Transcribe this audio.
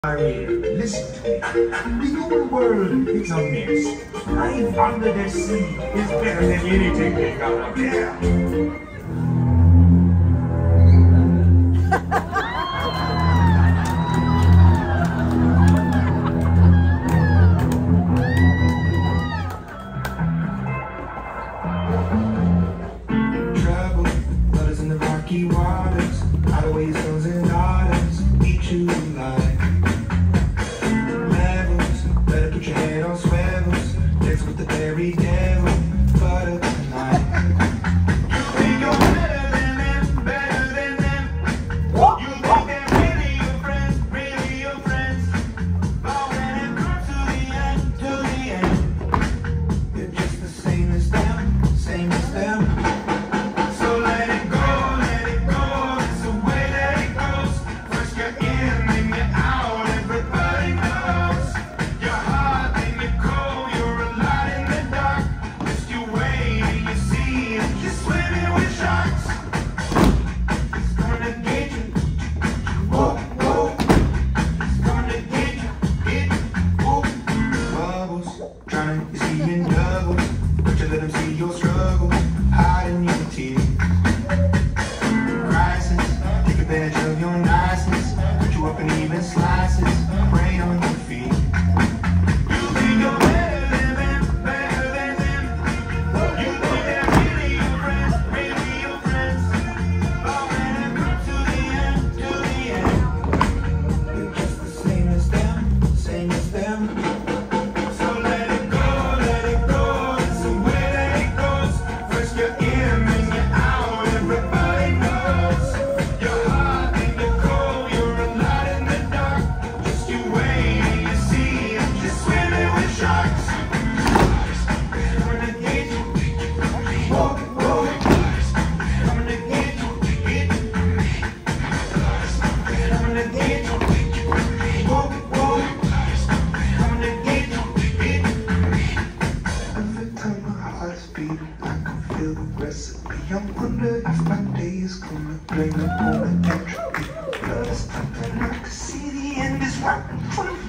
Listen to me. The human world is a mess. Life under the sea is better than anything they got up there. Trouble, brothers in the rocky waters, hideaway sons and daughters, eat you alive. Levels, better put your head on swivels, next with the very devil, butter tonight. You think you're better than them, better than them. You think they're really your friends, really your friends. But when it comes to the end, you're just the same as them, same as them. So let it go, it's the way that it goes. First you're in, then you're out, everybody knows. You're hot, then you're cold, you're a light in the dark. Just you wait and you see it, you're swimming with sharks. It's gonna get you, whoa, whoa. It's gonna get you, whoa. Bubbles, trying to see in doubles, but you let them see your struggles, hiding your tears. Crisis, take advantage of your niceness, put you up in even slices, prey on your feet. You think you're better than them, better than them. You think they're really your friends, really your friends. But when it comes to the end, you're just the same as them, same as them. So let it go, it's the way that it goes. First you're in, then you're out, everybody knows. You're hot, then you're cold, you're a light in the dark. Just you wait and you see it, you're swimming with sharks. Coming to get you, whoa, whoa. Coming to get you, coming to get you, whoa, whoa. Coming to get you. Every time my heart's beating, I can feel the recipe. I wonder if my day is gonna bring up all the entropy. Blood is pumping, I can see the end is right in front of me.